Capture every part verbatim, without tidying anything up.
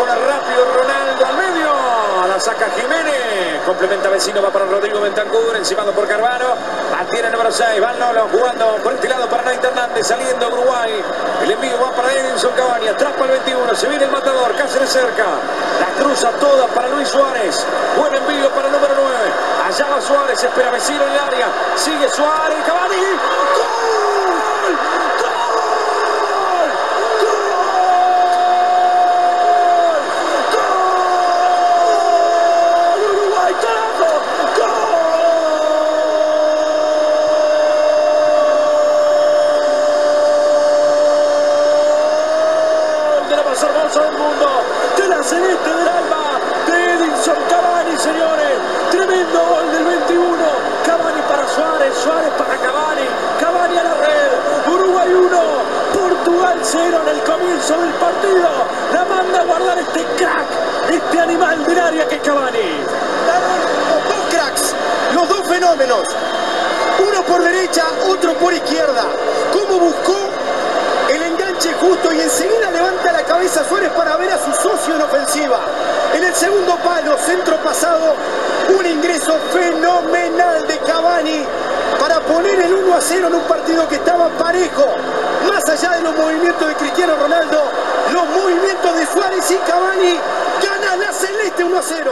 pone rápido Ronaldo al medio. La saca Jiménez. Complementa Vecino, va para Rodrigo Bentancur, encimado por Carvano. Mantiene el número seis. Van Lolo jugando por este lado para Naita Hernández, saliendo Uruguay. El envío va para Edinson Cavani. Atrapa el veintiuno. Se viene el matador. Cáceres cerca. La cruza toda para Luis Suárez. Buen envío para el número nueve. Allá va Suárez. Espera Vecino en el área. Sigue Suárez. Cavani. ¡Gol! Hermosa del mundo, de la celeste del alma, de Edinson Cavani, señores. Tremendo gol del veintiuno. Cavani para Suárez, Suárez para Cavani, Cavani a la red. Uruguay uno, Portugal cero en el comienzo del partido. La manda a guardar este crack, este animal del área que es Cavani. Los dos cracks, los dos fenómenos. Uno por derecha, otro por izquierda. ¿Cómo buscó el enganche justo y enseguida levanta la cabeza Suárez para ver a su socio en ofensiva? En el segundo palo, centro pasado, un ingreso fenomenal de Cavani para poner el uno a cero en un partido que estaba parejo. Más allá de los movimientos de Cristiano Ronaldo, los movimientos de Suárez y Cavani, gana la celeste uno a cero.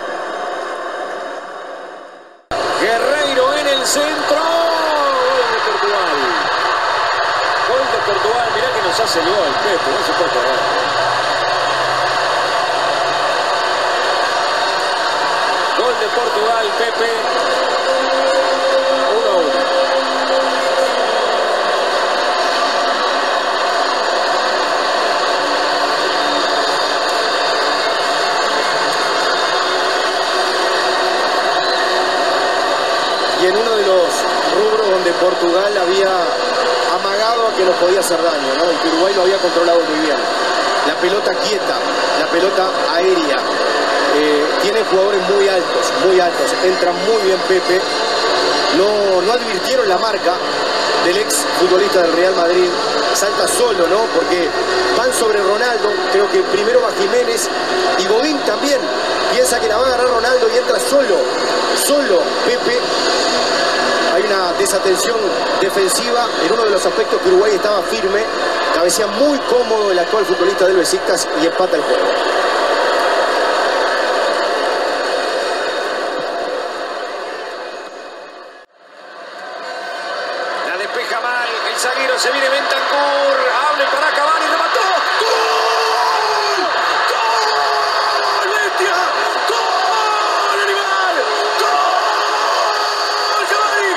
Guerreiro en el centro. Gol de Portugal. Gol de Portugal. Mirá que nos hace el gol, Pepe. No se puede jugar. Gol de Portugal, Pepe. uno a uno. Y en uno de los rubros donde Portugal había amagado a que nos podía hacer daño, ¿no? Y que Uruguay lo había controlado muy bien. La pelota quieta, la pelota aérea. Eh, tiene jugadores muy altos, muy altos. Entra muy bien Pepe. No, no advirtieron la marca del ex futbolista del Real Madrid. Salta solo, ¿no? Porque van sobre Ronaldo. Creo que primero va Jiménez y Godín también. Piensa que la va a agarrar Ronaldo y entra solo. Solo Pepe. Hay una desatención defensiva en uno de los aspectos que Uruguay estaba firme. Cabecea muy cómodo el actual futbolista del Besiktas y empata el juego. La despeja mal. El zaguero se viene Bentancur. Hable para Cavani. Remató. ¡Gol! ¡Gol! ¡Bestia! ¡Gol! ¡Animal! ¡Gol! ¡Cavani!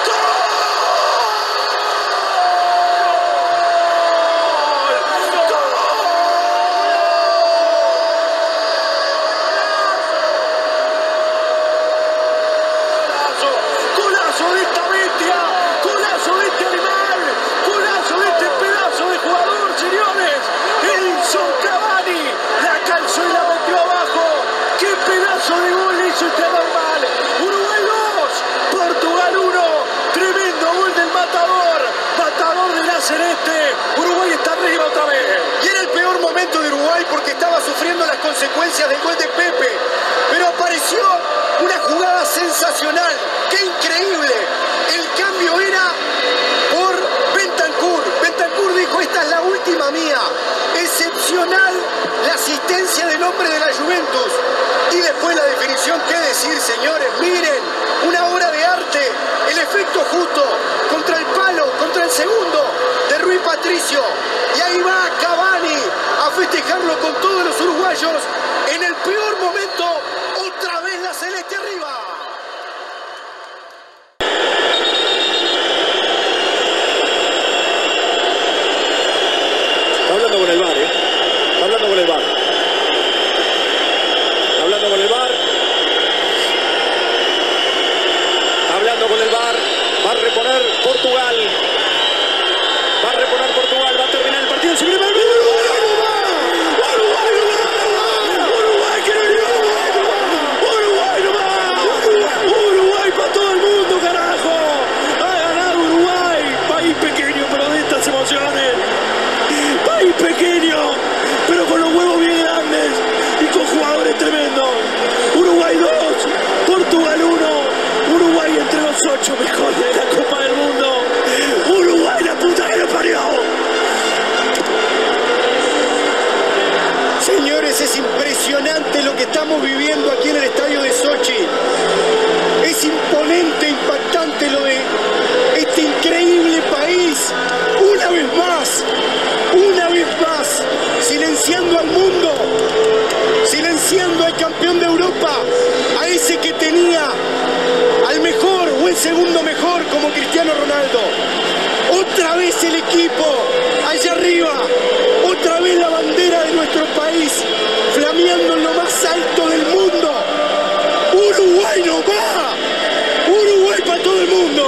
¡Golazo de esta bestia! ¡Golazo de este animal! ¡Golazo de este pedazo de jugador, señores! Edinson Cavani la calzó y la metió abajo. ¡Qué pedazo de gol hizo este normal! Uruguay dos, Portugal uno. Tremendo gol del matador. Matador de la celeste. Uruguay está arriba otra vez. Y era el peor momento de Uruguay porque estaba sufriendo las consecuencias del gol de Pepe. Pero apareció una jugada sensacional. ¡Qué increíble! El cambio era por Bentancur. Bentancur dijo, esta es la última mía. Excepcional la asistencia del hombre de la Juventus. Y después la definición, ¿qué decir, señores? Miren, una obra de arte. El efecto justo contra el palo, contra el segundo de Rui Patricio. Y ahí va Cavani a festejarlo con todos los uruguayos. En el peor momento, otra vez la celeste arriba. Está hablando con el V A R, ¿eh? Está hablando con el V A R. Está hablando con el V A R. Está hablando con el V A R. Va a reponer Portugal. Va a reponer Portugal. Va a terminar el partido. Se viene el Uruguay. Uruguay, Uruguay, Uruguay, Uruguay, Uruguay para todo el mundo, carajo. Ha ganado Uruguay. País pequeño, pero de estas emociones. País pequeño, pero con los huevos bien emocionante lo que estamos viviendo aquí en el estadio de Sochi. Es imponente, impactante lo de este increíble país. Una vez más, una vez más, silenciando al mundo, silenciando al campeón de Europa, a ese que tenía al mejor o el segundo mejor como Cristiano Ronaldo. Otra vez el equipo allá arriba, otra vez la bandera de nuestro país flameando en lo más alto del mundo. Uruguay no va, Uruguay para todo el mundo.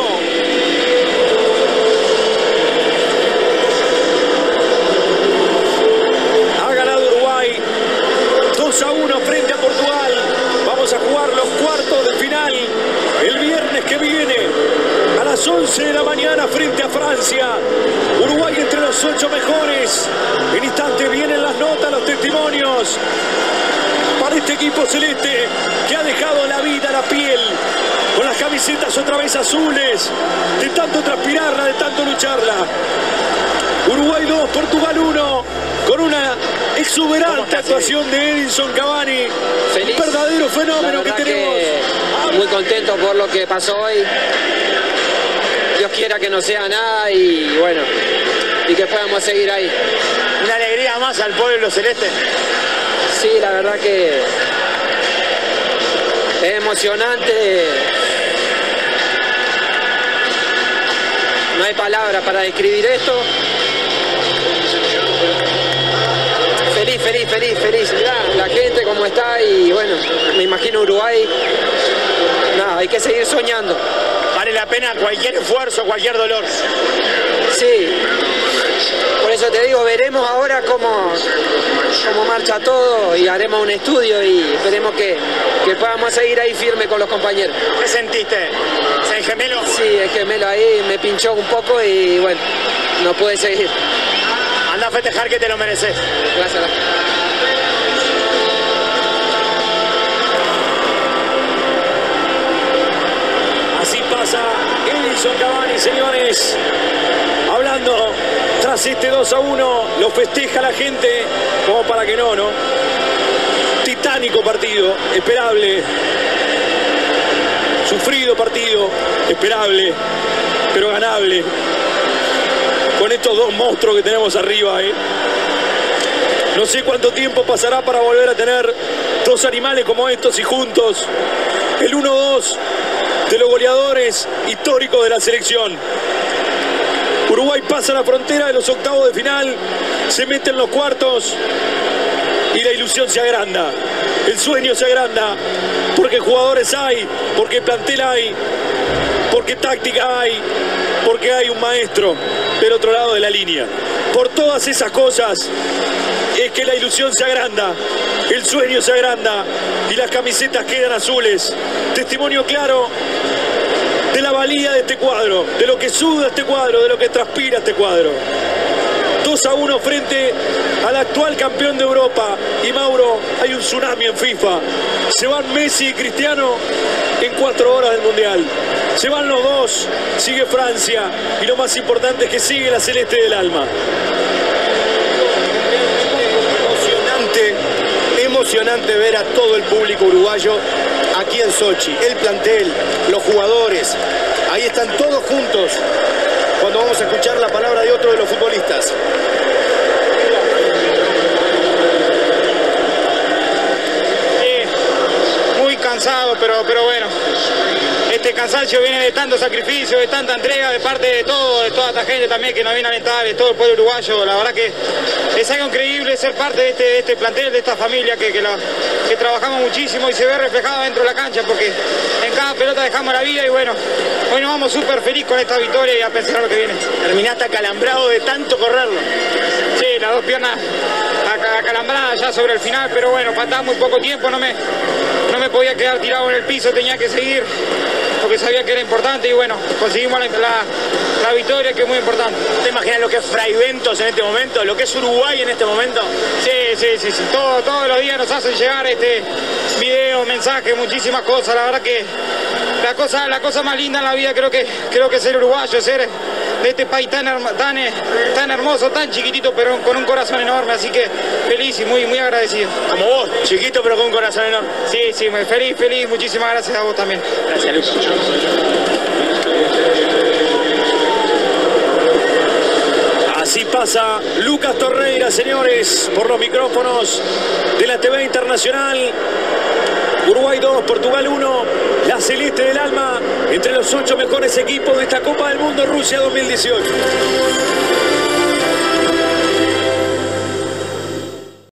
Ha ganado Uruguay dos a uno frente a Portugal. Vamos a jugar los cuartos de final el viernes que viene a las once de la mañana frente a Francia. Uruguay entre los ocho mejores. En instantes vienen las notas, los testimonios para este equipo celeste que ha dejado la vida, la piel, con las camisetas otra vez azules, de tanto transpirarla, de tanto lucharla. Uruguay dos, Portugal uno, con una exuberante actuación de Edinson Cavani. Feliz. Un verdadero fenómeno que tenemos. Que muy contento por lo que pasó hoy. Dios quiera que no sea nada y bueno, y que podamos seguir ahí. Una alegría más al pueblo celeste. Sí, la verdad que es emocionante. No hay palabras para describir esto. Feliz, feliz, feliz, feliz. Mirá, la gente como está y bueno, me imagino Uruguay. Nada, hay que seguir soñando. Vale la pena cualquier esfuerzo, cualquier dolor. Sí, por eso te digo, veremos ahora cómo, cómo marcha todo y haremos un estudio y esperemos que, que podamos seguir ahí firme con los compañeros. ¿Qué sentiste? ¿El gemelo? Sí, el gemelo ahí me pinchó un poco y bueno, no pude seguir. Anda a festejar que te lo mereces. Gracias. Así pasa Edinson Cavani, señores. Hablando tras este dos a uno, lo festeja la gente como para que no, ¿no? Titánico partido, esperable. Sufrido partido, esperable, pero ganable. Con estos dos monstruos que tenemos arriba, ¿eh? No sé cuánto tiempo pasará para volver a tener dos animales como estos y juntos el uno dos de los goleadores históricos de la selección. Uruguay pasa la frontera de los octavos de final, se mete en los cuartos y la ilusión se agranda, el sueño se agranda, porque jugadores hay, porque plantel hay, porque táctica hay, porque hay un maestro del otro lado de la línea. Por todas esas cosas es que la ilusión se agranda, el sueño se agranda y las camisetas quedan azules. Testimonio claro de la valía de este cuadro, de lo que suda este cuadro, de lo que transpira este cuadro. dos a uno frente al actual campeón de Europa. Y Mauro, hay un tsunami en FIFA. Se van Messi y Cristiano en cuatro horas del Mundial. Se van los dos, sigue Francia y lo más importante es que sigue la celeste del alma. Emocionante, emocionante ver a todo el público uruguayo aquí en Sochi, el plantel, los jugadores, ahí están todos juntos cuando vamos a escuchar la palabra de otro de los futbolistas. Sí, muy cansado, pero, pero bueno, este cansancio viene de tanto sacrificio, de tanta entrega de parte de todo, de toda esta gente también que nos viene a alentar, de todo el pueblo uruguayo. La verdad que es algo increíble ser parte de este, de este plantel, de esta familia que, que, la, que trabajamos muchísimo y se ve reflejado dentro de la cancha porque en cada pelota dejamos la vida y bueno, hoy nos vamos súper feliz con esta victoria y a pensar lo que viene. Terminaste acalambrado de tanto correrlo. Sí, las dos piernas acalambradas ya sobre el final, pero bueno, faltaba muy poco tiempo, no me, no me podía quedar tirado en el piso, tenía que seguir porque sabía que era importante y bueno, conseguimos la, la, la victoria que es muy importante. ¿Te imaginas lo que es Fraiventos en este momento? ¿Lo que es Uruguay en este momento? Sí, sí, sí, sí. Todo, todos los días nos hacen llegar este video, mensajes, muchísimas cosas. La verdad que la cosa, la cosa más linda en la vida creo que, creo que es ser uruguayo, ser de este país tan, tan, tan hermoso, tan chiquitito, pero con un corazón enorme, así que feliz y muy, muy agradecido. Como vos, chiquito pero con un corazón enorme. Sí, sí, muy feliz, feliz, muchísimas gracias a vos también. Gracias, Lucas. Así pasa Lucas Torreira, señores, por los micrófonos de la T V Internacional. Uruguay dos, Portugal uno, la celeste del alma entre los ocho mejores equipos de esta Copa del Mundo Rusia dos mil dieciocho.